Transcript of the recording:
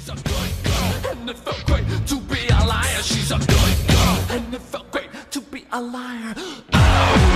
She's a good girl, and it felt great to be a liar. She's a good girl, and it felt great to be a liar. Oh.